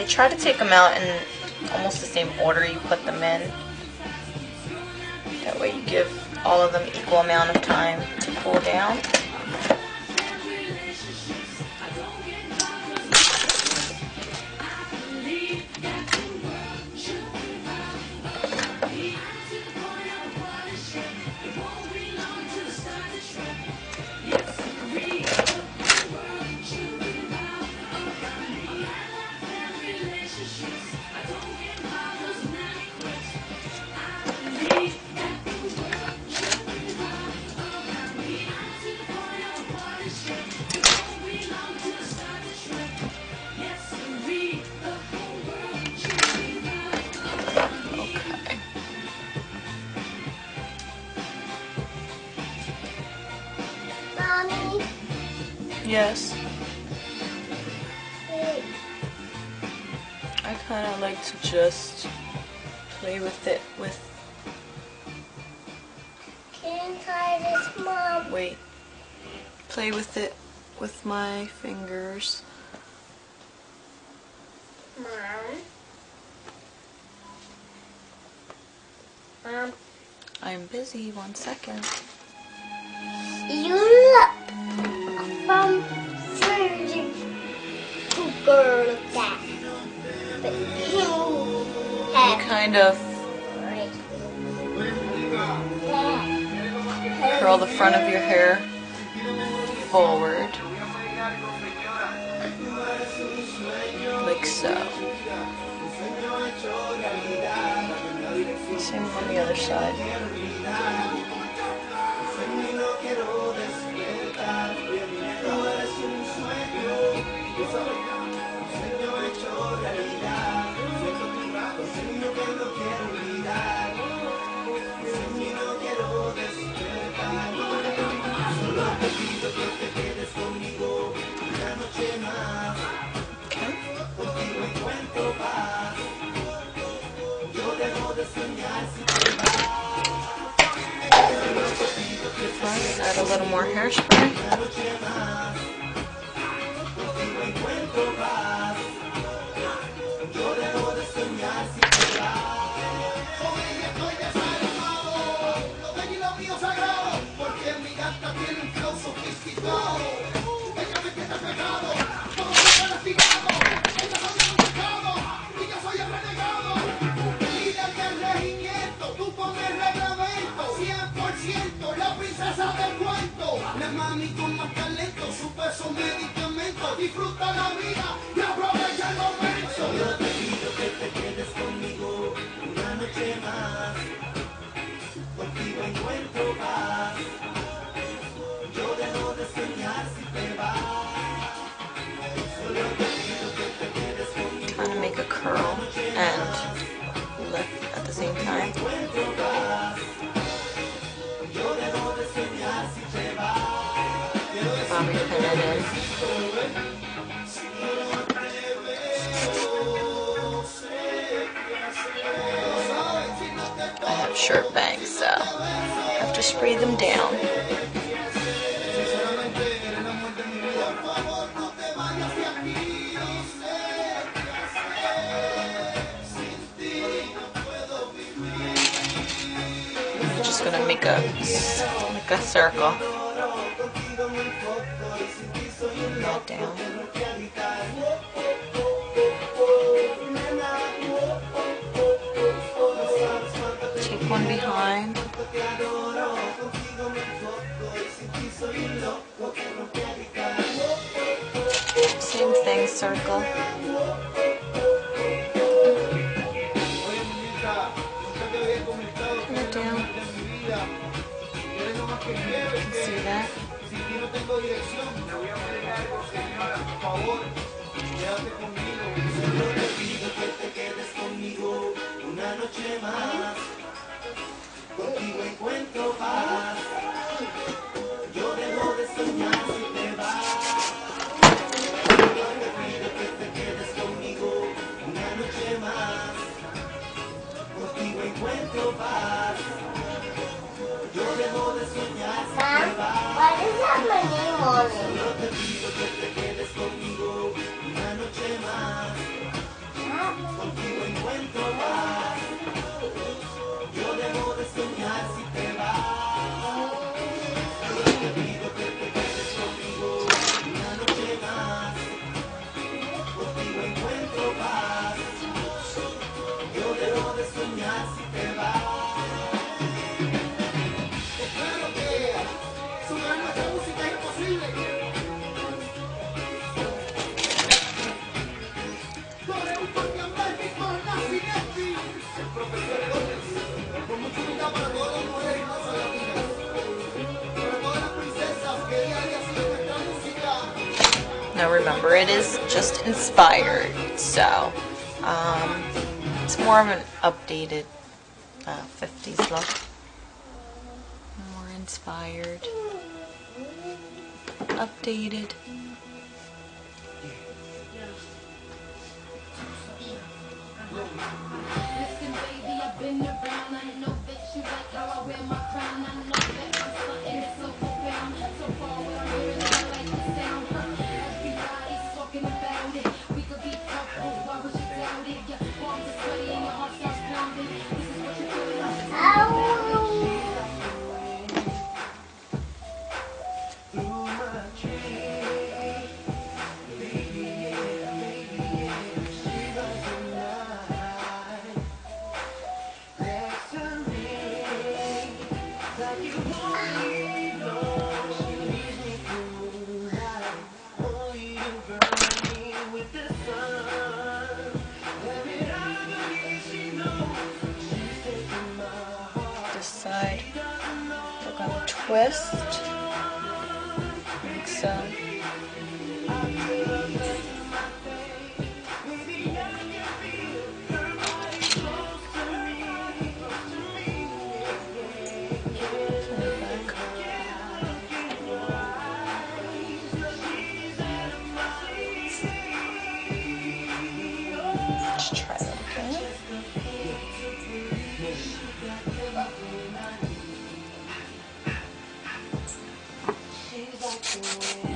Okay, try to take them out in almost the same order you put them in. That way you give all of them equal amount of time to cool down. Mommy? Yes. Hey. I kind of like to just play with it with... Can I try this, Mom? Wait. Play with it with my fingers. Mom? I'm busy, 1 second. You look from virgin to girl like that. But you You have kind of curl the front of your hair forward. Like so. Same on the other side. Add a little more hairspray. Mami con más talento, super su medicamento, disfruta la vida y aprovecha el momento. Yo te pido que te quedes conmigo una noche más, contigo encuentro paz, yo dejo de soñar si te vas, solo te pido que te quedes conmigo. Trying to make a curl and lift at the same time. Bobby pin it in. I have short bangs, so I have to spray them down. I'm just gonna make a circle. That down. Take one behind. Same thing, circle. Put it down. See that? Una noche más, contigo encuentro paz, yo dejo de soñar si te vas, yo te pido que te quedes conmigo una noche más, contigo encuentro paz, yo dejo de soñar si te vas. What is happening, Mommy? Yo te pido que te quedes conmigo una noche más, Contigo encuentro paz. Yo debo de soñar si te vas. Yo te pido que te quedes conmigo una noche más. Contigo encuentro paz. Yo debo de soñar si te vas. Espero que sonar nuestra música es imposible. Corre un campeón mágico, nazi nazi. El profesor Gómez, con mucha humildad para todas las mujeres y razas latinas. Para todas las princesas que día a día siguen nuestra música. Now remember, it is just inspired, so it's more of an updated 50s look. More inspired, updated. Listen, baby, I've been around. I know that you like how I wear my crown. I know that I'm something so profound. So far, what I'm hearing, I like the sound. Everybody's talking about it. We could be couples. Why would you doubt it? Your palms are sweaty and your heart starts pounding. This is what you're feeling. Through my tree, baby, yeah, she was alive. There's a ring that you only know. She leads me through life, only to burn me with the sun. Every other she knows, she's taking my heart. This side, we're gonna twist, like so. Let's try that again. She's like the wind.